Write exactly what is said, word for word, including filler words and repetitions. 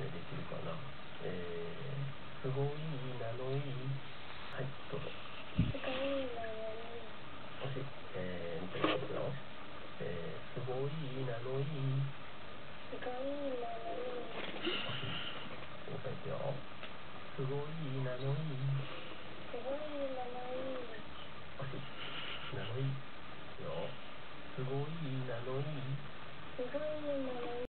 でできるかな。えー、すごいなのいい。はい、どうぞ。 すごいなのに。 惜しい。えー、じゃあいきますよ。えー、すごいなのいい。 すごいなのに。 惜しい。もう一回いくよ。すごいなのいい。 すごいなのに。 惜しい。なのいい。いくよ。すごいなのいい。 すごいなのに。